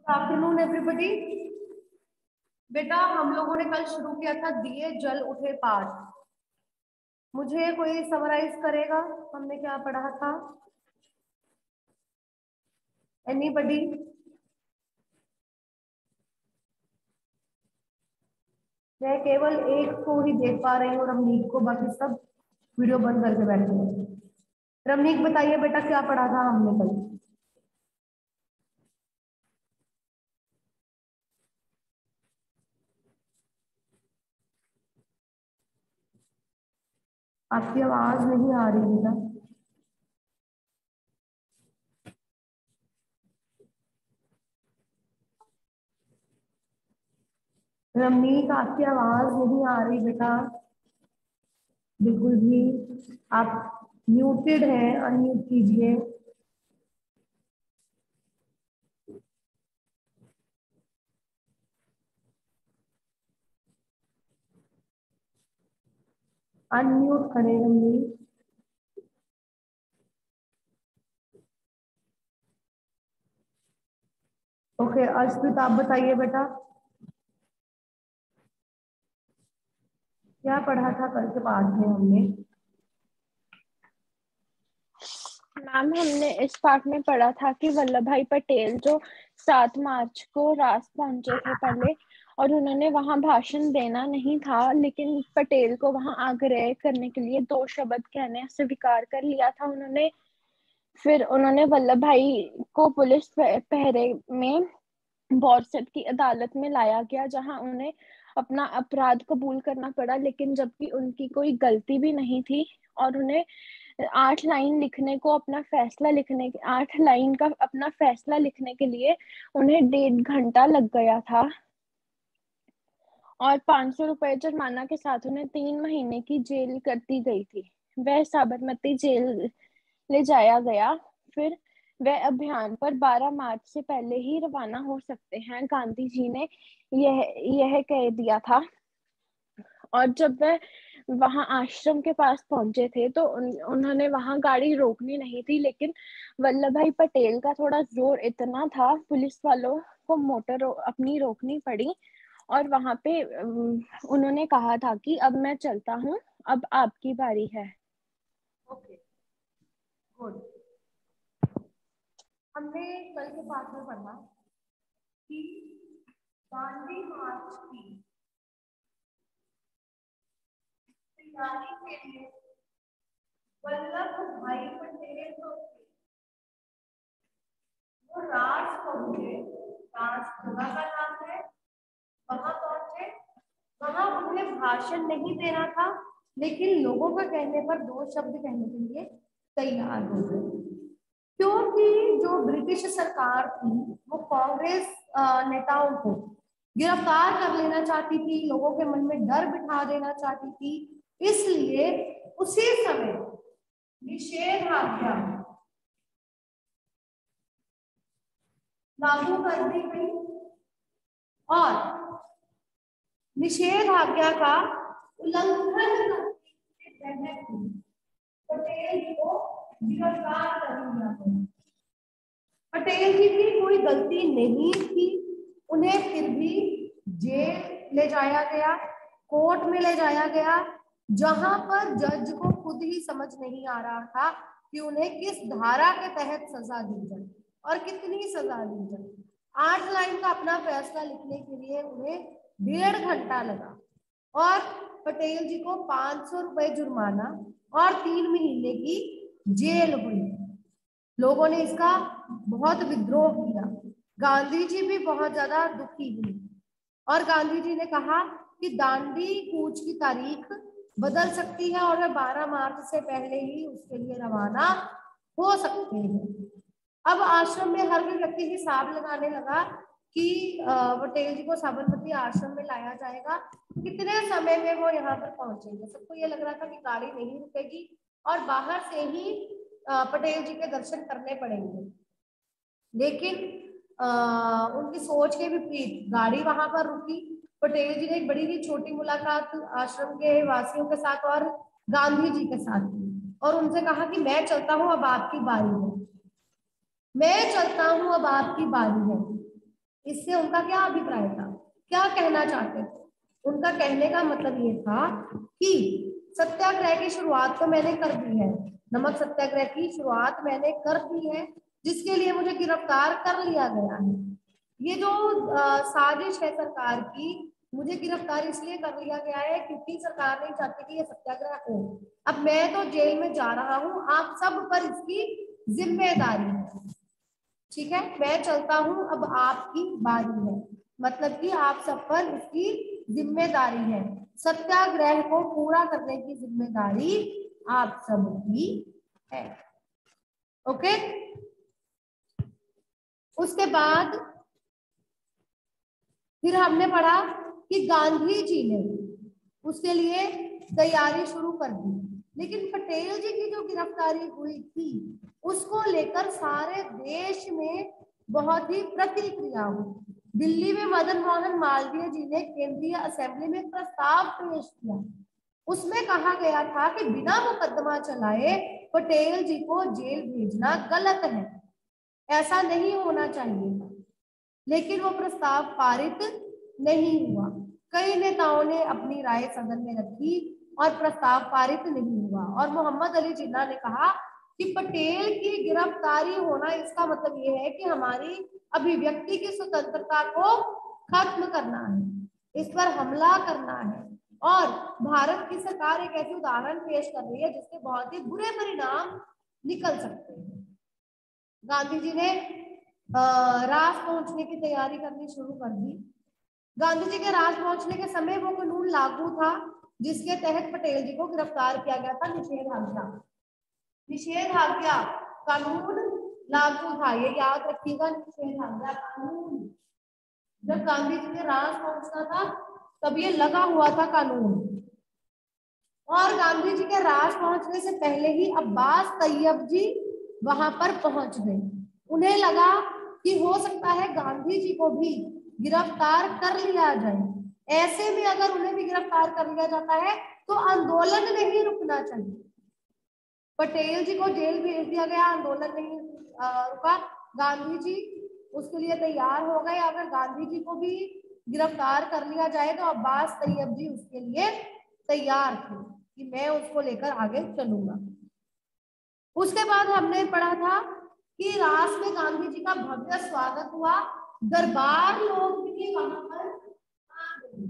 Afternoon everybody. बेटा हम लोगों ने कल शुरू किया था दिए जल उठे पाठ। मुझे कोई समराइज करेगा हमने क्या पढ़ा था? एनीबॉडी? मैं केवल एक को ही देख पा रही हूँ, रमनीक को, बाकी सब वीडियो बंद करके बैठे हैं। रमनीक बताइए बेटा क्या पढ़ा था हमने कल? आपकी आवाज नहीं आ रही बेटा। रमनीक आपकी आवाज नहीं आ रही बेटा, बिल्कुल भी। आप म्यूटेड हैं, अनम्यूट कीजिए। अनम्यूट करें रमनीक। ओके अर्शप्रीत आप बताइए बेटा क्या पढ़ा था कल के पाठ में हमने? मैम हमने इस पाठ में पढ़ा था कि वल्लभ भाई पटेल जो 7 मार्च को रास पहुंचे थे पहले, और उन्होंने वहां भाषण देना नहीं था, लेकिन पटेल को वहां आग्रह करने के लिए 2 शब्द कहने स्वीकार कर लिया था उन्होंने। फिर उन्होंने वल्लभ भाई को पुलिस पहरे में बॉर्सट की अदालत में लाया गया, जहां उन्हें अपना अपराध कबूल करना पड़ा, लेकिन जबकि उनकी कोई गलती भी नहीं थी। और उन्हें 8 लाइन लिखने को अपना फैसला लिखने 8 लाइन का अपना फैसला लिखने के लिए उन्हें 1.5 घंटा लग गया था, और 500 रुपए जुर्माना के साथ उन्हें 3 महीने की जेल कर दी गई थी। वह साबरमती जेल ले जाया गया। फिर वह अभियान पर 12 मार्च से पहले ही रवाना हो सकते हैं, गांधी जी ने यह कह दिया था। और जब वह वहां आश्रम के पास पहुंचे थे तो उन्होंने वहां गाड़ी रोकनी नहीं थी, लेकिन वल्लभ भाई पटेल का थोड़ा जोर इतना था, पुलिस वालों को मोटर अपनी रोकनी पड़ी। और वहां पे उन्होंने कहा था कि अब मैं चलता हूँ, अब आपकी बारी है। Okay good. हमने कल के पाठ में पढ़ा कि दांडी मार्च की तैयारी के लिए वल्लभ भाई पटेल जो वो राज पहुंचे, राज जगह का नाम है, वहां पहुंचे। वहां उन्हें भाषण नहीं देना था, लेकिन लोगों का कहने पर 2 शब्द कहने के लिए तैयार हो गए, क्योंकि जो ब्रिटिश सरकार थी वो कांग्रेस नेताओं को गिरफ्तार कर लेना चाहती थी, लोगों के मन में डर बिठा देना चाहती थी। इसलिए उसी समय निषेधाज्ञा लागू कर दी गई और निषेधाज्ञा का उल्लंघन करने के तहत पटेल को गिरफ्तार कर लिया गया। पटेल जी की कोई गलती नहीं थी, उन्हें फिर भी जेल ले जाया गया, कोर्ट में ले जाया गया, जहां पर जज को खुद ही समझ नहीं आ रहा था कि उन्हें किस धारा के तहत सजा दी जाए और कितनी सजा दी जाए। 8 लाइन का अपना फैसला लिखने के लिए उन्हें 1.5 घंटा लगा और पटेल जी को 500 रुपए जुर्माना और 3 महीने की जेल हुई। लोगों ने इसका बहुत विद्रोह किया। गांधी जी भी बहुत ज्यादा दुखी हुए और गांधी जी ने कहा कि दांडी कूच की तारीख बदल सकती है और वे 12 मार्च से पहले ही उसके लिए रवाना हो सकते हैं। अब आश्रम में हर कोई व्यक्ति हिसाब लगाने लगा कि पटेल जी को साबरमती आश्रम में लाया जाएगा, कितने समय में वो यहाँ पर पहुंचेंगे। सबको ये लग रहा था कि गाड़ी नहीं रुकेगी और बाहर से ही पटेल जी के दर्शन करने पड़ेंगे, लेकिन उनकी सोच के विपरीत गाड़ी वहां पर रुकी। पटेल जी ने एक बड़ी ही छोटी मुलाकात आश्रम के वासियों के साथ और गांधी जी के साथ की और उनसे कहा कि मैं चलता हूँ, अब आपकी बारी है, मैं चलता हूँ, अब आपकी बारी है। इससे उनका क्या अभिप्राय था, क्या कहना चाहते थे? उनका कहने का मतलब ये था कि सत्याग्रह की शुरुआत तो मैंने कर दी है, नमक सत्याग्रह की शुरुआत मैंने कर दी है, जिसके लिए मुझे गिरफ्तार कर लिया गया है। ये जो साजिश है सरकार की, मुझे गिरफ्तार इसलिए कर लिया गया है क्योंकि सरकार नहीं चाहती कि ये सत्याग्रह हो। अब मैं तो जेल में जा रहा हूँ, आप सब पर इसकी जिम्मेदारी है। ठीक है, मैं चलता हूँ, अब आपकी बारी है, मतलब कि आप सब पर इसकी जिम्मेदारी है। सत्याग्रह को पूरा करने की जिम्मेदारी आप सबकी है। ओके, उसके बाद फिर हमने पढ़ा कि गांधी जी ने उसके लिए तैयारी शुरू कर दी, लेकिन पटेल जी की जो गिरफ्तारी हुई थी उसको लेकर सारे देश में बहुत ही प्रतिक्रिया हुई। दिल्ली में मदन मोहन मालवीय जी ने केंद्रीय असेंबली में प्रस्ताव पेश किया। उसमें कहा गया था कि बिना मुकदमा चलाए पटेल जी को जेल भेजना गलत है, ऐसा नहीं होना चाहिए था। लेकिन वो प्रस्ताव पारित नहीं हुआ। कई नेताओं ने अपनी राय सदन में रखी और प्रस्ताव पारित नहीं हुआ। और मोहम्मद अली जिन्ना ने कहा कि पटेल की गिरफ्तारी होना इसका मतलब ये है कि हमारी अभिव्यक्ति की स्वतंत्रता को खत्म करना है, इस पर हमला करना है। और भारत की सरकार एक ऐसी उदाहरण पेश कर रही है जिसके बहुत ही बुरे परिणाम निकल सकते हैं। गांधी जी ने राज पहुंचने की तैयारी करनी शुरू कर दी। गांधी जी के राज पहुंचने के समय वो कानून लागू था जिसके तहत पटेल जी को गिरफ्तार किया गया था, निषेधाज्ञा। निषेधाज्ञा कानून लागू था, ये याद रखिएगा, निषेधाज्ञा कानून। जब गांधी जी के राज पहुंचना था तब ये लगा हुआ था कानून। और गांधी जी के राज पहुंचने से पहले ही अब्बास तैयब जी वहां पर पहुंच गए। उन्हें लगा कि हो सकता है गांधी जी को भी गिरफ्तार कर लिया जाए। ऐसे में अगर उन्हें भी गिरफ्तार कर लिया जाता है तो आंदोलन नहीं रुकना चाहिए। पटेल जी को जेल भेज दिया गया, आंदोलन नहीं रुका। गांधी जी उसके लिए तैयार हो गए। अगर गांधी जी को भी गिरफ्तार कर लिया जाए तो अब्बास तैयब जी उसके लिए तैयार थे कि मैं उसको लेकर आगे चलूंगा। उसके बाद हमने पढ़ा था कि रास में गांधी जी का भव्य स्वागत हुआ, दरबार लोग भी वहां पर आ गए।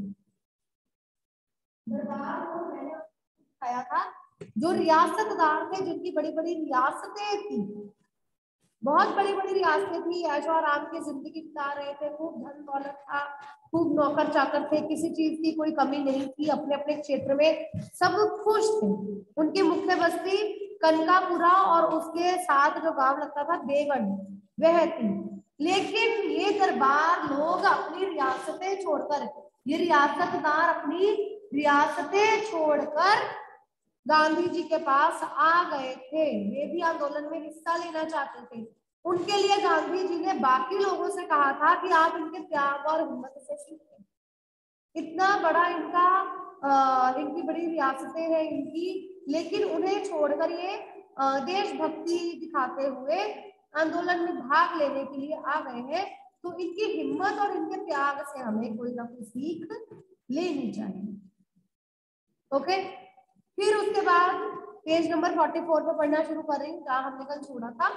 दरबार लोग मैंने दिखाया था, जो रियासतदार थे, जिनकी बड़ी बड़ी रियासतें थी, बहुत बड़ी बड़ी रियासतें थी, ऐशो आराम की जिंदगी बिता रहे थे, खूब धन दौलत था, खूब नौकर चाकर थे, किसी चीज की कोई कमी नहीं थी, अपने अपने क्षेत्र में सब खुश थे। उनकी मुख्य बस्ती कनकापुरा और उसके साथ जो गांव लगता था देवगढ़, वह थी। लेकिन ये दरबार लोग अपनी रियासतें छोड़कर, ये रियासतदार अपनी रियासतें छोड़कर गांधी जी के पास आ गए थे। वे भी आंदोलन में हिस्सा लेना चाहते थे। उनके लिए गांधी जी ने बाकी लोगों से कहा था कि आप इनके त्याग और हिम्मत से सीखें। इतना बड़ा इनकी बड़ी रियासतें हैं इनकी, लेकिन उन्हें छोड़कर ये देशभक्ति दिखाते हुए आंदोलन में भाग लेने के लिए आ गए हैं। तो इनकी हिम्मत और इनके त्याग से हमें कोई ना कोई सीख लेनी चाहिए। ओके, फिर उसके बाद पेज नंबर 44 पर पढ़ना शुरू करें जहां हमने कल छोड़ा था।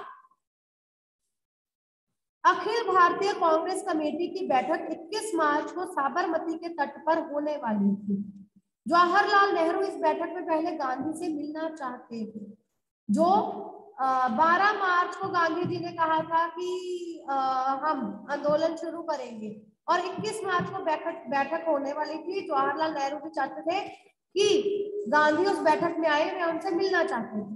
अखिल भारतीय कांग्रेस कमेटी की बैठक 21 मार्च को साबरमती के तट पर होने वाली थी। जवाहरलाल नेहरू इस बैठक में पहले गांधी से मिलना चाहते थे। जो 12 मार्च को गांधी जी ने कहा था कि हम आंदोलन शुरू करेंगे, और 21 मार्च को बैठक होने वाली थी। जवाहरलाल नेहरू भी चाहते थे कि गांधी उस बैठक में आए, वे उनसे मिलना चाहते थे।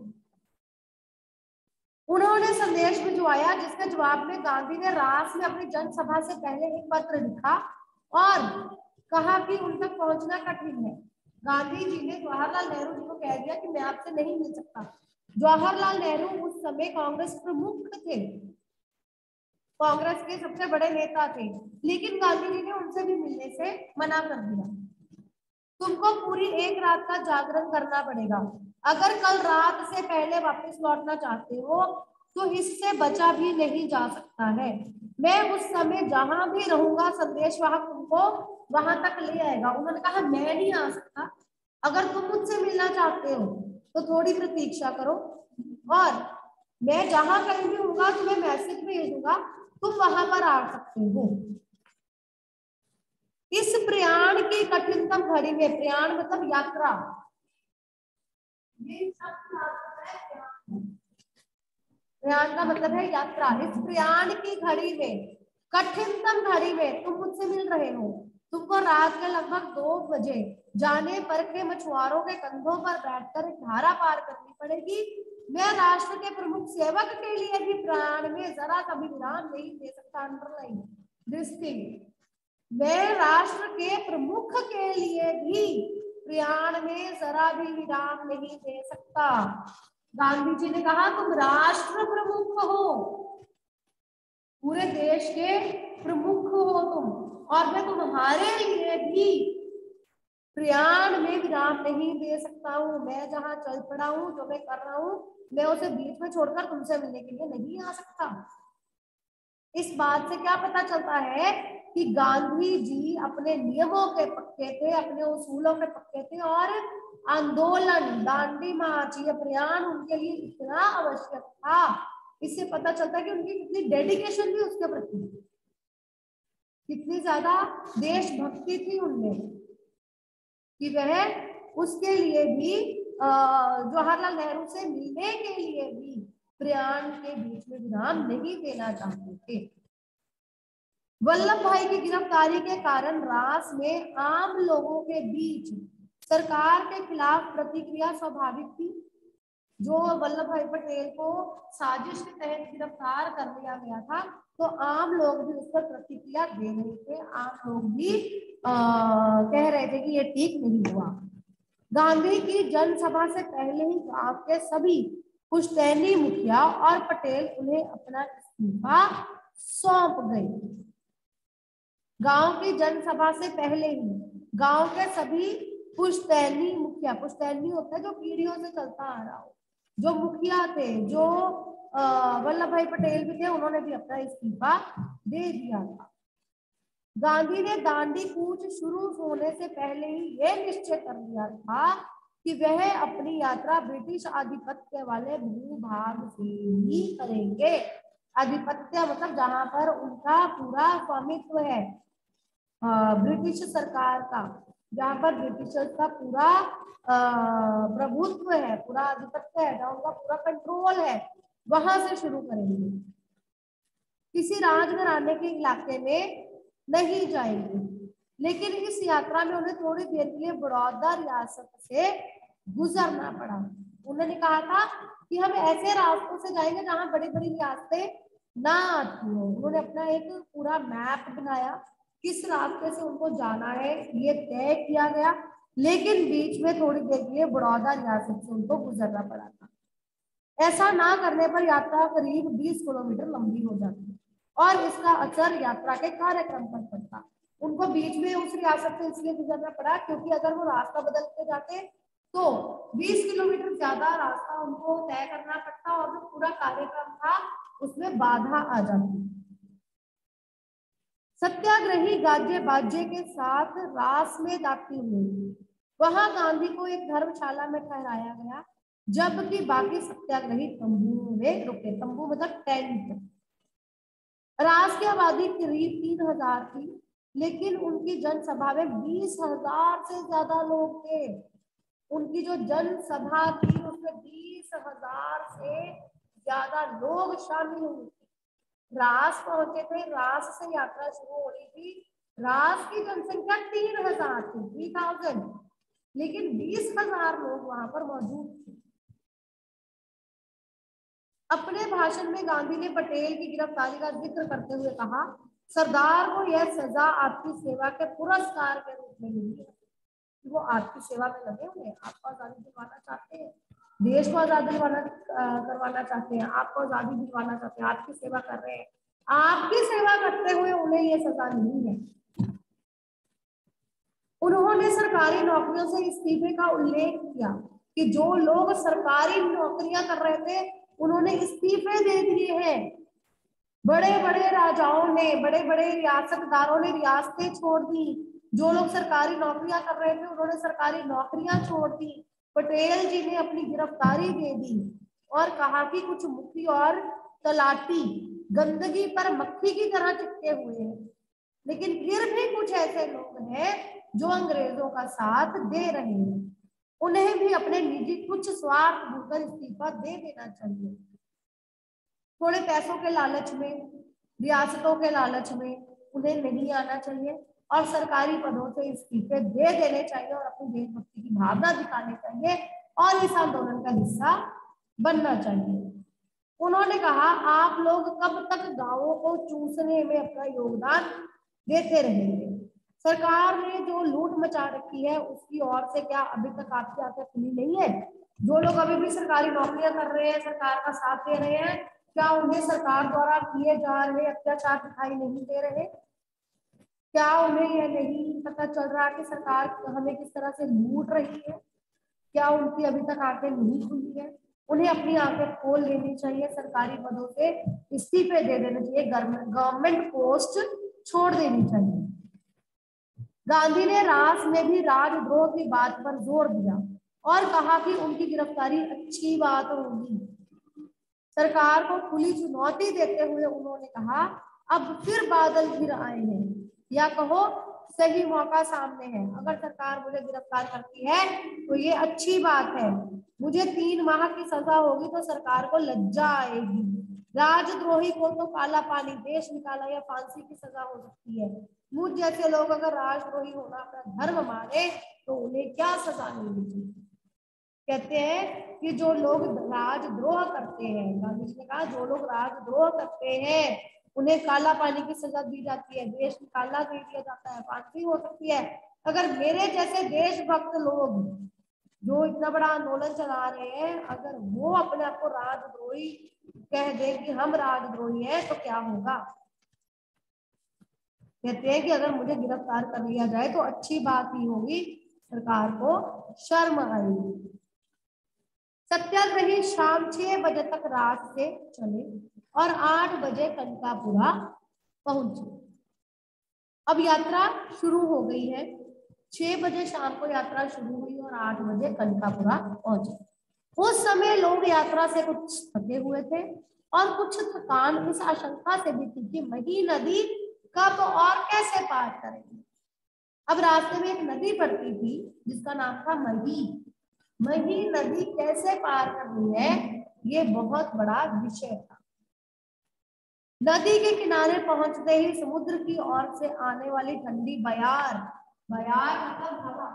उन्होंने संदेश भिजवाया जिसके जवाब में गांधी ने रास में अपनी जनसभा से पहले एक पत्र लिखा और कहा कि उन तक पहुंचना कठिन है। गांधी जी ने जवाहरलाल नेहरू जी को कह दिया कि मैं आपसे नहीं मिल सकता। जवाहरलाल नेहरू उस समय कांग्रेस प्रमुख थे, कांग्रेस के सबसे बड़े नेता थे, लेकिन गांधी जी ने उनसे भी मिलने से मना कर दिया। तुमको पूरी एक रात का जागरण करना पड़ेगा। अगर कल रात से पहले वापस लौटना चाहते हो तो इससे बचा भी नहीं जा सकता है। मैं उस समय जहां भी रहूंगा संदेश वाहक तुमको वहां तक ले आएगा। उन्होंने कहा मैं नहीं आ सकता, अगर तुम मुझसे मिलना चाहते हो तो थोड़ी प्रतीक्षा करो, और मैं जहां कहीं भी होगा तुम्हें मैसेज भेजूंगा, तुम वहां पर आ सकते हो। इस प्रयाण की कठिनतम घड़ी में, प्रयाण मतलब यात्रा, ये प्रयाण का मतलब है यात्रा। इस प्रयाण की घड़ी में, कठिनतम घड़ी में तुम मुझसे मिल रहे हो। तुमको रात के लगभग 2 बजे जाने पर के मछुआरों के कंधों पर बैठकर एक धारा पार करनी पड़ेगी। मैं राष्ट्र के प्रमुख सेवक के लिए भी प्रयाण में जरा सा भी विराम नहीं दे सकता। अंडरलाइन दिस थिंग, मैं राष्ट्र के प्रमुख के लिए भी प्रयाण में जरा भी विराम नहीं दे सकता। गांधी जी ने कहा तुम राष्ट्र प्रमुख हो, पूरे देश के प्रमुख हो तुम, और मैं तुम्हारे लिए भी प्रयाण में विराम नहीं दे सकता हूँ। मैं जहां चल पड़ा हूँ, जो मैं कर रहा हूँ, मैं उसे बीच में छोड़कर तुमसे मिलने के लिए नहीं आ सकता। इस बात से क्या पता चलता है कि गांधी जी अपने नियमों के पक्के थे, अपने उसूलों के पक्के थे, और आंदोलन, दांडी मार्च, ये प्रयाण उनके लिए इतना आवश्यक था। इससे पता चलता है कि उनकी कितनी डेडिकेशन थी उसके प्रति, कितनी ज्यादा देशभक्ति थी उनमें, कि वह उसके लिए भी जवाहरलाल नेहरू से मिलने के लिए भी प्रयाण के बीच में विराम नहीं देना चाहते थे। वल्लभ भाई की गिरफ्तारी के कारण रास में आम लोगों के बीच सरकार के खिलाफ प्रतिक्रिया स्वाभाविक थी। जो वल्लभ भाई पटेल को साजिश के तहत गिरफ्तार कर लिया गया था, तो आम लोग भी उस पर प्रतिक्रिया दे रहे थे। आम लोग भी कह रहे थे कि ये ठीक नहीं हुआ। गांधी की जनसभा से पहले ही गांव के सभी पुश्तैनी मुखिया और पटेल उन्हें अपना इस्तीफा सौंप गए। गांव की जनसभा से पहले ही गांव के सभी पुश्तैनी मुखिया, पुश्तैनी होता है जो पीढ़ियों से चलता आ रहा हो, जो मुखिया थे, जो वल्लभ भाई पटेल भी थे, उन्होंने भी अपना इस्तीफा दे दिया था। गांधी ने दांडी कूच शुरू होने से पहले ही यह निश्चय कर लिया था कि वह अपनी यात्रा ब्रिटिश आधिपत्य वाले भूभाग से ही करेंगे। आधिपत्य मतलब जहां पर उनका पूरा स्वामित्व है, ब्रिटिश सरकार का, जहां पर ब्रिटिशर्स का पूरा प्रभुत्व है, पूरा आधिपत्य है, जहां उनका पूरा कंट्रोल है, वहां से शुरू करेंगे। किसी राजघराने के इलाके में नहीं जाएंगे। लेकिन इस यात्रा में उन्हें थोड़ी देर के लिए बड़ौदा रियासत से गुजरना पड़ा। उन्होंने कहा था कि हम ऐसे रास्तों से जाएंगे जहां बड़ी बड़ी रियासतें ना आती हो। उन्होंने अपना एक पूरा मैप बनाया, किस रास्ते से उनको जाना है ये तय किया गया, लेकिन बीच में थोड़ी देर के लिए बड़ौदा रियासत से उनको गुजरना पड़ा था। ऐसा ना करने पर यात्रा करीब 20 किलोमीटर लंबी हो जाती और इसका असर यात्रा के कार्यक्रम पर पड़ता। उनको बीच में उस रियासत से इसलिए गुजरना पड़ा क्योंकि अगर वो रास्ता बदल के जाते तो 20 किलोमीटर ज्यादा रास्ता उनको तय करना पड़ता और जो पूरा कार्यक्रम था उसमें बाधा आ जाती। सत्याग्रही गाजे बाजे के साथ रास में जाती हुई वहां गांधी को एक धर्मशाला में ठहराया गया, जबकि बाकी सत्याग्रही तंबू में रुके। तंबू मतलब टेंट। रास की आबादी करीब 3000 थी, लेकिन उनकी जनसभा में 20,000 से ज्यादा लोग थे। उनकी जो जनसभा थी उसमें 20,000 से ज्यादा लोग शामिल हुए थे। रास पहुंचे थे, रास से यात्रा शुरू हो रही थी। रास की जनसंख्या 3000 थी, 3000, लेकिन 20,000 लोग वहां पर मौजूद थे। अपने भाषण में गांधी ने पटेल की गिरफ्तारी का जिक्र करते हुए कहा, सरदार को यह सजा आपकी सेवा के पुरस्कार के रूप में मिली है। वो आपकी सेवा में लगे हुए, आपको आजादी दिलवाना चाहते हैं, देश को आजादी करवाना चाहते हैं, आपको आजादी दिलवाना चाहते हैं, आपकी सेवा कर रहे हैं। आपकी सेवा करते हुए उन्हें ये सजा नहीं है। उन्होंने सरकारी नौकरियों से इस्तीफे का उल्लेख किया कि जो लोग सरकारी नौकरियां कर रहे थे उन्होंने इस्तीफे दे दिए हैं। बड़े बड़े राजाओं ने, बड़े बड़े रियासतदारों ने रियासतें छोड़ दी। जो लोग सरकारी नौकरियां कर रहे थे उन्होंने सरकारी नौकरियां छोड़ दी। पटेल जी ने अपनी गिरफ्तारी दे दी और कहा कि कुछ मुखी और तलाटी गंदगी पर मक्खी की तरह चिपके हुए हैं, लेकिन फिर भी कुछ ऐसे लोग हैं जो अंग्रेजों का साथ दे रहे हैं, उन्हें भी अपने निजी कुछ स्वार्थ भूलकर इस्तीफा दे देना चाहिए। थोड़े पैसों के लालच में, रियासतों के लालच में उन्हें नहीं आना चाहिए और सरकारी पदों से इस्तीफे दे देने चाहिए और अपनी देशभक्ति की भावना दिखानी चाहिए और इस आंदोलन का हिस्सा बनना चाहिए। उन्होंने कहा, आप लोग कब तक गांवों को चूसने में अपना योगदान देते रहेंगे? सरकार ने जो लूट मचा रखी है उसकी ओर से क्या अभी तक आपकी आंखें खुली नहीं है? जो लोग अभी भी सरकारी नौकरियां कर रहे हैं, सरकार का साथ दे रहे हैं, क्या उन्हें सरकार द्वारा किए जा रहे अत्याचार दिखाई नहीं दे रहे? क्या उन्हें यह नहीं पता चल रहा कि सरकार हमें किस तरह से लूट रही है? क्या उनकी अभी तक आंखें नहीं खुली है? उन्हें अपनी आंखें खोल लेनी चाहिए, सरकारी पदों से इस्तीफे दे देने चाहिए, गवर्नमेंट पोस्ट छोड़ देनी चाहिए। गांधी ने रास में भी राजद्रोह की बात पर जोर दिया और कहा कि उनकी गिरफ्तारी अच्छी बात होगी। सरकार को खुली चुनौती देते हुए उन्होंने कहा, अब फिर बादल घिर आए हैं, या कहो सही मौका सामने है। अगर सरकार मुझे गिरफ्तार करती है तो ये अच्छी बात है। मुझे 3 माह की सजा होगी तो सरकार को लज्जा आएगी। राजद्रोही को तो काला पानी, देश निकाला या फांसी की सजा हो सकती है। मुझ जैसे लोग अगर राजद्रोही होना अपना धर्म माने तो उन्हें क्या सजा मिलनी चाहिए? कहते हैं कि जो लोग राजद्रोह करते हैं, गांधी जी ने कहा, जो लोग राजद्रोह करते हैं उन्हें काला पानी की सजा दी जाती है, देश निकाला दे दिया जाता है, फांसी हो सकती है। अगर मेरे जैसे देशभक्त लोग जो इतना बड़ा आंदोलन चला रहे हैं, अगर वो अपने आप को राजद्रोही कह दे कि हम राजद्रोही हैं तो क्या होगा? कहते हैं कि अगर मुझे गिरफ्तार कर लिया जाए तो अच्छी बात ही होगी, सरकार को शर्म आएगी। सत्याग्रही शाम 6 बजे तक रात से चले और 8 बजे कनकापुरा पहुंचे। अब यात्रा शुरू हो गई है। 6 बजे शाम को यात्रा शुरू हुई और 8 बजे कनकापुरा पहुंचे। उस समय लोग यात्रा से कुछ थके हुए थे और कुछ थकान इस आशंका से भी थी कि मही नदी कब और कैसे पार करेंगे। अब रास्ते में एक नदी पड़ती थी जिसका नाम था मही। मही नदी कैसे पार करनी है, ये बहुत बड़ा विषय था। नदी के किनारे पहुंचते ही समुद्र की ओर से आने वाली ठंडी बयार, बयार मतलब हवा,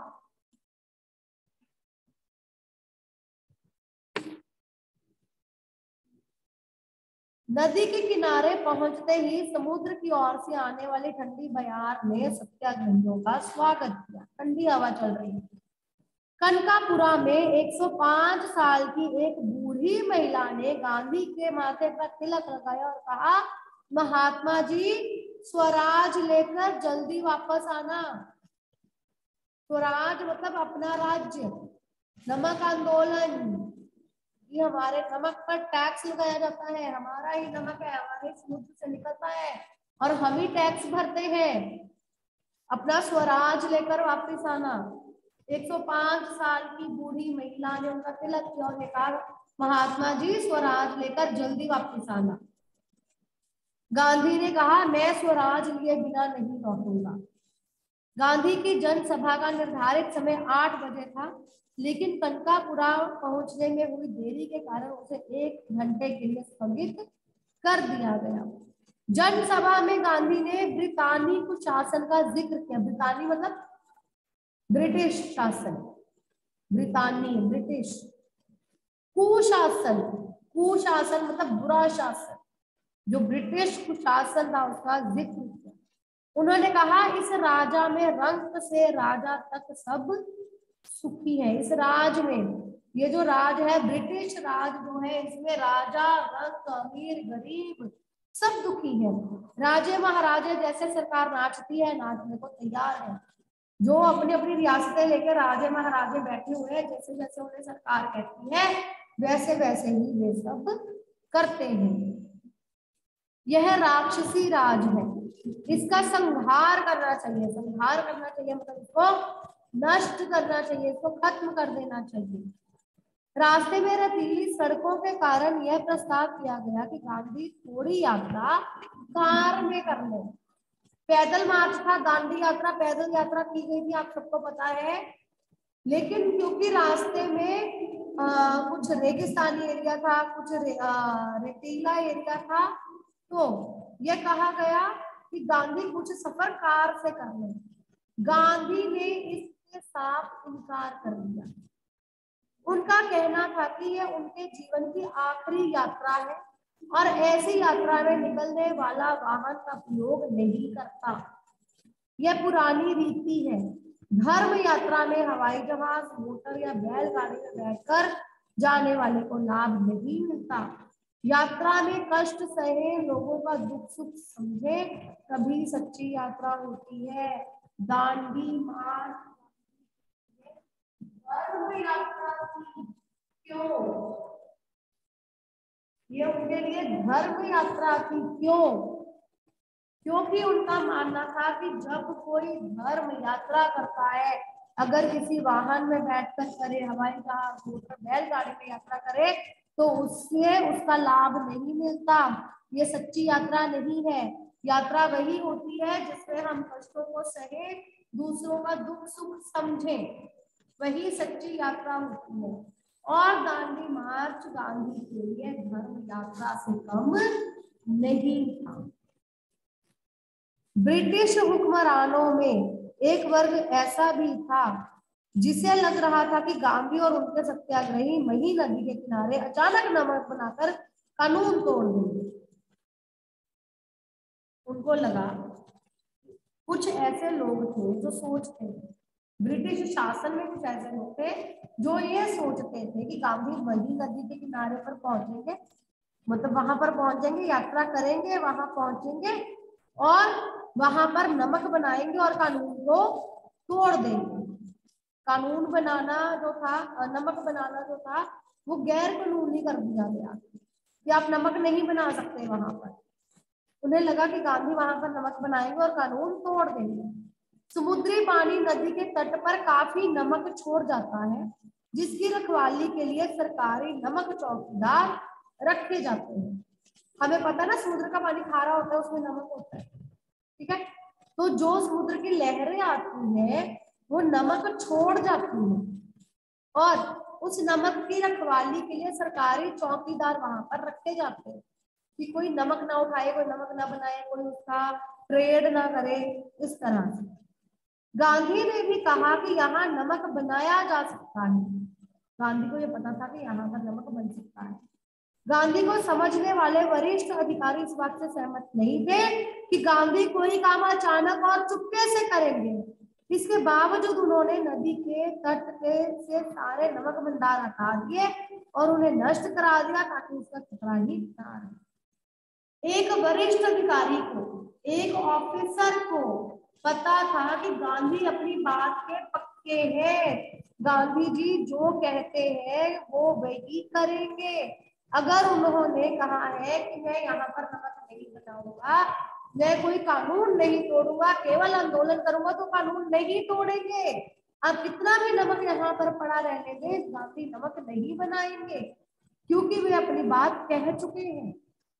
नदी के किनारे पहुंचते ही समुद्र की ओर से आने वाली ठंडी बयार ने सत्याग्रहियों का स्वागत किया। ठंडी हवा चल रही है। कनकापुरा में 105 साल की एक बूढ़ी महिला ने गांधी के माथे पर तिलक लगाया और कहा, महात्मा जी, स्वराज लेकर जल्दी वापस आना। स्वराज मतलब अपना राज्य। नमक आंदोलन, ये हमारे नमक पर टैक्स लगाया जाता है, हमारा ही नमक है, हमारे समुद्र से निकलता है और हम ही टैक्स भरते हैं। अपना स्वराज लेकर वापस आना। 105 साल की बूढ़ी महिला ने उनका तिलक किया और कहा, महात्मा जी, स्वराज लेकर जल्दी वापस आना। गांधी ने कहा, मैं स्वराज लिए बिना नहीं लौटूंगा। गांधी की जनसभा का निर्धारित समय 8 बजे था, लेकिन कनकापुरा पहुंचने में हुई देरी के कारण उसे 1 घंटे के लिए स्थगित कर दिया गया। जनसभा में गांधी ने ब्रितानी कुशासन का जिक्र किया। ब्रितानी मतलब ब्रिटिश शासन, ब्रितानी ब्रिटिश। कुशासन, कुशासन मतलब बुरा शासन, जो ब्रिटिश कुशासन था उसका जिक्र किया। उन्होंने कहा, इस राजा में रंक से राजा तक सब सुखी है। इस राज में, ये जो राज है ब्रिटिश राज जो है, इसमें राजा, रंक, अमीर, गरीब सब दुखी है। राजे महाराजे जैसे सरकार नाचती है, नाचने को तैयार है। जो अपनी अपनी रियासतें लेकर राजे महाराजे बैठे हुए हैं, जैसे जैसे उन्हें सरकार कहती है वैसे वैसे ही वे सब करते हैं। यह राक्षसी राज है, इसका संहार करना चाहिए। संहार करना चाहिए मतलब इसको नष्ट करना चाहिए, इसको खत्म कर देना चाहिए। रास्ते में रतीली सड़कों के कारण यह प्रस्ताव किया गया कि गांधी थोड़ी यात्रा कार में कर ले। पैदल मार्च था, दांडी यात्रा पैदल यात्रा की गई थी, आप सबको पता है। लेकिन क्योंकि रास्ते में कुछ रेगिस्तानी एरिया था, कुछ रेतीला एरिया था, तो यह कहा गया कि गांधी कुछ सफर कार से कर ले। गांधी ने इससे साफ इनकार कर दिया। उनका कहना था कि यह उनके जीवन की आखिरी यात्रा है और ऐसी यात्रा में निकलने वाला वाहन का प्रयोग नहीं करता। यह पुरानी रीति है। धर्म यात्रा में हवाई जहाज, मोटर या बैलगाड़ी में बैठकर जाने वाले को लाभ नहीं मिलता। यात्रा में कष्ट सहे, लोगों का दुख सुख समझे, तभी सच्ची यात्रा होती है। दांडी मार्च धर्म यात्रा थी। क्यों? ये उनके लिए धर्म यात्रा थी। क्यों? क्योंकि उनका मानना था कि जब कोई धर्म यात्रा करता है, अगर किसी वाहन में बैठकर करे, हवाई जहाज, मोटर, बैलगाड़ी में यात्रा करे, तो उससे उसका लाभ नहीं मिलता। ये सच्ची यात्रा नहीं है। यात्रा वही होती है जिसमें हम कष्टों को सहे, दूसरों का दुख सुख समझे, वही सच्ची यात्रा होती है। और दांडी मार्च गांधी के लिए धर्म यात्रा से कम नहीं था। ब्रिटिश हुक्मरानों में एक वर्ग ऐसा भी था जिसे लग रहा था कि गांधी और उनके सत्याग्रही मही नदी के किनारे अचानक नमक बनाकर कानून तोड़ देंगे। उनको लगा, कुछ ऐसे लोग थे जो सोचते थे, ब्रिटिश शासन में कुछ ऐसे लोग थे जो ये सोचते थे कि गांधी मही नदी के किनारे पर पहुंचेंगे, मतलब वहां पर पहुंचेंगे, यात्रा करेंगे, वहां पहुंचेंगे और वहां पर नमक बनाएंगे और कानून को तोड़ देंगे। कानून बनाना जो था, नमक बनाना जो था, वो गैर कानूनी कर दिया गया कि आप नमक नहीं बना सकते वहां पर। उन्हें लगा कि गांधी वहां पर नमक बनाएंगे और कानून तोड़ देंगे। समुद्री पानी नदी के तट पर काफी नमक छोड़ जाता है, जिसकी रखवाली के लिए सरकारी नमक चौकीदार रखे जाते हैं। हमें पता है ना, समुद्र का पानी खारा होता है, उसमें नमक होता है, ठीक है। तो जो समुद्र की लहरें आती हैं वो नमक छोड़ जाती है और उस नमक की रखवाली के लिए सरकारी चौकीदार वहां पर रखे जाते हैं कि कोई नमक ना उठाए, कोई नमक ना बनाए, कोई उसका ट्रेड ना करे, इस तरह से। गांधी ने भी कहा कि यहाँ नमक बनाया जा सकता है। गांधी को ये पता था कि यहाँ पर नमक बन सकता है। गांधी को समझने वाले वरिष्ठ अधिकारी इस बात से सहमत नहीं थे कि गांधी कोई काम अचानक और चुपके से करेंगे। इसके बावजूद उन्होंने नदी के तट के से सारे नमक भंडार हटा दिए और उन्हें नष्ट करा दिया ताकि उसका खतरा ही ना रहे। एक वरिष्ठ अधिकारी को, एक ऑफिसर को पता था कि गांधी अपनी बात के पक्के हैं। गांधी जी जो कहते हैं वो वही करेंगे। अगर उन्होंने कहा है कि मैं यहाँ पर नमक नहीं बनाऊंगा, मैं कोई कानून नहीं तोड़ूंगा, केवल आंदोलन करूंगा, तो कानून नहीं तोड़ेंगे। अब कितना भी नमक यहाँ पर पड़ा रहने दे, गांधी नमक नहीं बनाएंगे क्योंकि वे अपनी बात कह चुके हैं।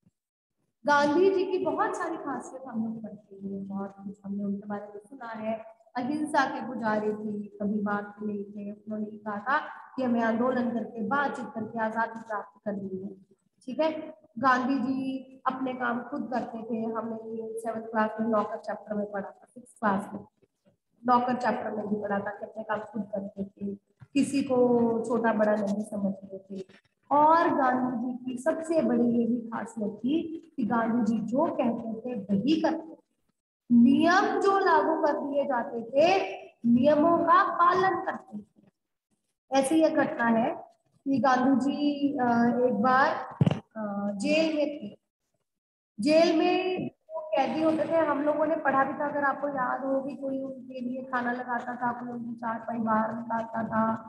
गांधी जी की बहुत सारी खासियत हम लोग पढ़ते हैं, बहुत कुछ हमने उनके बारे में सुना है। अहिंसा के पुजारी थे, कभी बात नहीं थे। उन्होंने कहा था कि हमें आंदोलन करके, बातचीत करके आजादी प्राप्त करनी है, ठीक है। गांधी जी अपने काम खुद करते थे। हमने ये 7th क्लास में लॉकर चैप्टर में पढ़ा था, 6th क्लास में लॉकर चैप्टर में भी पढ़ा था कि अपने काम खुद करते थे, किसी को छोटा बड़ा नहीं समझते थे। और गांधी जी की सबसे बड़ी ये भी खासियत थी कि गांधी जी जो कहते थे वही करते थे। नियम जो लागू कर दिए जाते थे, नियमों का पालन करते थे। ऐसी एक घटना है कि गांधी जी एक बार जेल में थे। जेल में वो कैदी होते थे, हम लोगों ने पढ़ा भी था, अगर आपको याद हो कि कोई उनके लिए खाना लगाता था, कोई उनकी चारपाई बाहर निकालता था,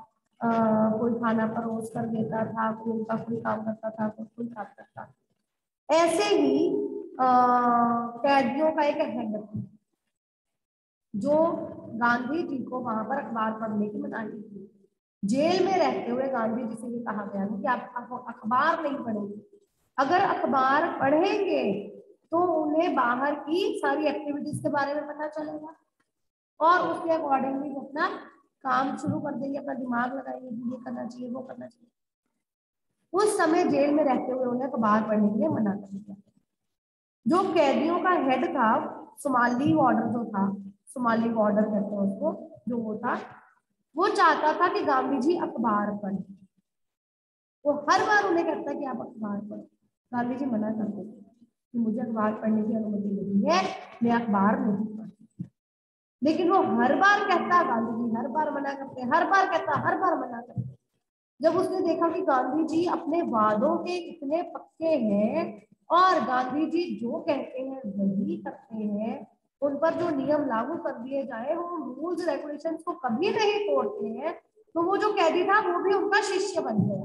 कोई खाना परोस कर देता था, कोई उनका कोई काम करता था, कोई काम करता था। ऐसे ही कैदियों का एक हेड था जो गांधी जी को वहां पर अखबार पढ़ने की मनाही थी। जेल में रहते हुए गांधी जी से ये कहा गया था कि आप अखबार नहीं पढ़ेंगे, अगर अखबार पढ़ेंगे तो उन्हें बाहर की सारी एक्टिविटीज के बारे में पता चलेगा और उसके अकॉर्डिंगली अपना काम शुरू कर देंगे, अपना दिमाग लगाएंगे कि ये करना चाहिए, वो करना चाहिए। उस समय जेल में रहते हुए उन्हें अखबार पढ़ने के लिए मना कर दिया। जो कैदियों का हेड था, सोमाली बॉर्डर जो था, सोमाली बॉर्डर कहते हैं उसको, जो वो था, वो चाहता था कि गांधी जी अखबार पढ़े। वो हर बार उन्हें कहता कि आप अखबार पढ़ो। गांधी जी मना करते थे कि मुझे अखबार पढ़ने की अनुमति नहीं है, मैं अखबार नहीं पढ़ती। लेकिन वो हर बार कहता, गांधी जी हर बार मना करते, हर बार कहता, हर बार मना करते। जब उसने देखा कि गांधी जी अपने वादों के इतने पक्के हैं और गांधी जी जो कहते हैं वही करते हैं, उन पर जो नियम लागू कर दिए जाए वो रूल्स रेगुलेशंस को कभी नहीं तोड़ते हैं, तो वो जो कैदी था वो भी उनका शिष्य बन गया।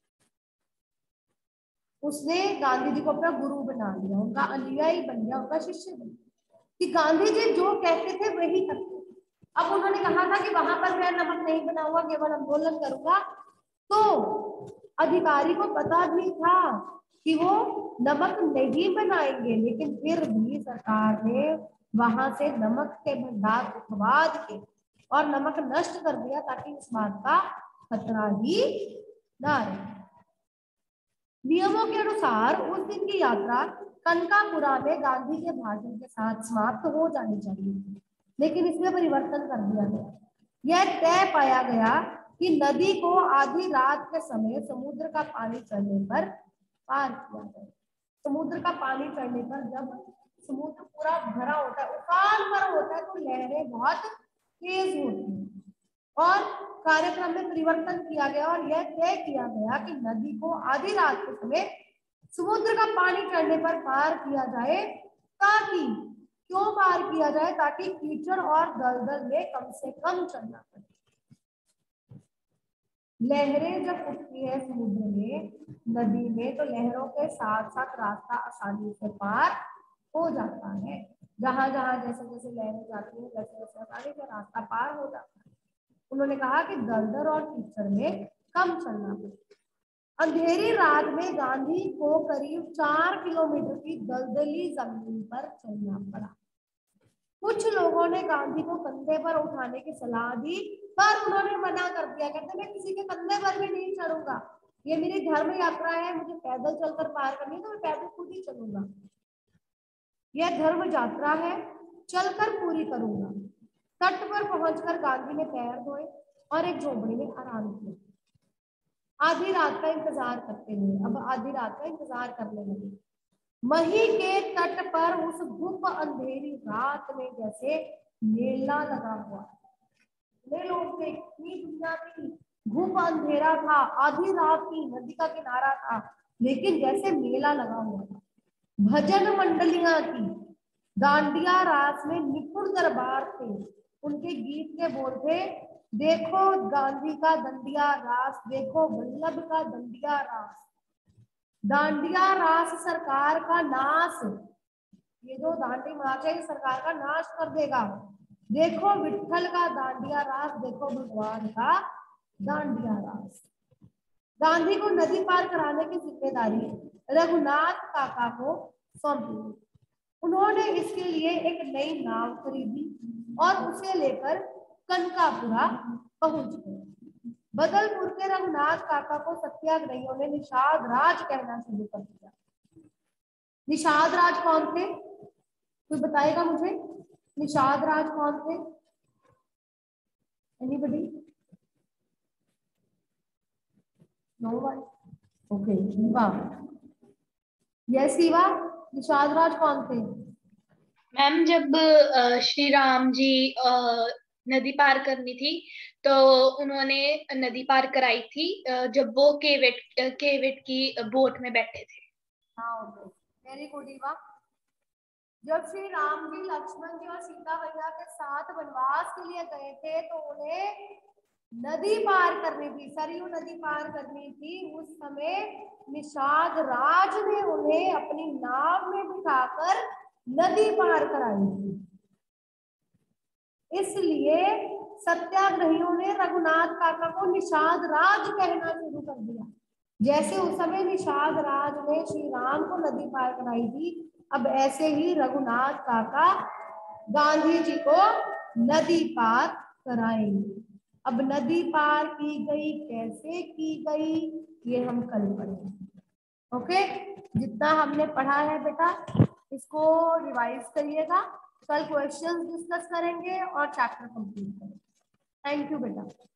उसने गांधी जी को अपना गुरु बना लिया, उनका अनुयायी बन गया, उनका शिष्य बन गया कि गांधी जी जो कहते थे वही करते थे। अब उन्होंने कहा था कि वहां पर मैं नमक नहीं बनाऊंगा, केवल आंदोलन करूंगा, तो अधिकारी को पता भी था कि वो नमक नहीं बनाएंगे, लेकिन फिर भी सरकार ने वहां से नमक के भंडार उठवा दिए और नमक नष्ट कर दिया ताकि इस बात का खतरा ही ना रहे। नियमों के अनुसार उस दिन की यात्रा कनकापुरा में गांधी के भाषण के साथ समाप्त हो जानी चाहिए, लेकिन इसमें परिवर्तन कर दिया गया। यह तय पाया गया कि नदी को आधी रात के समय समुद्र का पानी चढ़ने पर पार किया जाए। समुद्र का पानी चढ़ने पर, जब समुद्र पूरा भरा होता है, उफान पर होता है, तो लहरें बहुत तेज होती हैं और कार्यक्रम में परिवर्तन किया गया और यह तय किया गया कि नदी को आधी रात के समय समुद्र का पानी चढ़ने पर पार किया जाए, ताकि क्यों पार किया जाए, ताकि कीचड़ और दलदल में कम से कम चलना पड़े। लहरें जब उठती है समुद्र में, नदी में, तो लहरों के साथ साथ रास्ता आसानी से पार हो जाता है। जहां जहां जैसे जैसे लहरें जाती है वैसे वैसे आसानी से रास्ता पार हो जाता है। उन्होंने कहा कि दलदल और कीचड़ में कम चलना पड़ेगा। अंधेरी रात में गांधी को करीब 4 किलोमीटर की दलदली जमीन पर चलना पड़ा। कुछ लोगों ने गांधी को कंधे पर उठाने की सलाह दी, पर उन्होंने मना कर दिया। कहते मैं किसी के कंधे पर भी नहीं चढ़ूंगा, ये मेरी धर्म यात्रा है, मुझे पैदल चलकर पार करनी है, तो मैं पैदल खुद ही चलूंगा। यह धर्म यात्रा है, चलकर पूरी करूंगा। तट पर पहुंचकर गांधी ने पैर धोए और एक झोपड़ी में आराम किया। आधी रात का इंतजार करते हुए, अब आधी रात का इंतजार करने लगे। मही के तट पर उस गुप्त अंधेरी रात में जैसे मेला लगा हुआ। लोग थे, इतनी दुनिया थी, गुप्त अंधेरा था, आधी रात की, नदी का किनारा था, लेकिन जैसे मेला लगा हुआ था। भजन मंडलियां थी, डांडिया रास में निपुण दरबार थे। उनके गीत के बोल थे, देखो गांधी का दंडिया रास, देखो वल्लभ का दंडिया रास। डांडिया रास सरकार का नाश, ये जो दांडी मार्च है सरकार का नाश कर देगा। देखो विठल का दांडिया रास, देखो भगवान का दांडिया रास। गांधी को नदी पार कराने की जिम्मेदारी रघुनाथ काका को सौंपी। उन्होंने इसके लिए एक नई नाव खरीदी और उसे लेकर कनकापुरा पहुंच गए। बदलपुर के रघुनाथ काका को सत्याग्रहियों ने निषाद राज कहना शुरू कर दिया। निषाद राज कौन थे, कोई बताएगा मुझे? निषाद राज कौन थे? Anybody? No one? Okay, Eva. Yes Eva, Nishad Raj कौन थे? मैम जब श्री राम जी नदी पार करनी थी तो उन्होंने नदी पार कराई थी जब वो केवट की बोट में बैठे थे। हाँ, ओके, वेरी गुड ईवा। जब श्री राम जी, लक्ष्मण जी और सीता मैया के साथ वनवास के लिए गए थे तो उन्हें नदी पार करनी थी, सरयू नदी पार करनी थी, उस समय निषाद राज ने उन्हें अपनी नाव में बिठाकर नदी पार कराई थी। इसलिए सत्याग्रहियों ने रघुनाथ काका को निषाद राज कहना शुरू कर दिया। जैसे उस समय निषाद राज ने श्री राम को नदी पार कराई थी, अब ऐसे ही रघुनाथ काका गांधी जी को नदी पार कराएंगे। अब नदी पार की गई, कैसे की गई, ये हम कल पढ़ेंगे। ओके, जितना हमने पढ़ा है बेटा इसको रिवाइज करिएगा। कल क्वेश्चंस डिस्कस करेंगे और चैप्टर कंप्लीट करेंगे। थैंक यू बेटा।